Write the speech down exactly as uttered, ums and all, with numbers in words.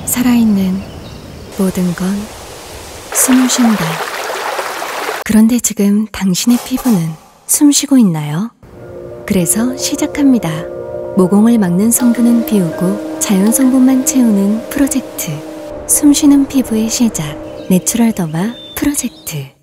살아있는 모든 건 숨을 쉰다. 그런데 지금 당신의 피부는 숨 쉬고 있나요? 그래서 시작합니다. 모공을 막는 성분은 비우고 자연 성분만 채우는 프로젝트. 숨쉬는 피부의 시작. 내추럴 더마 프로젝트.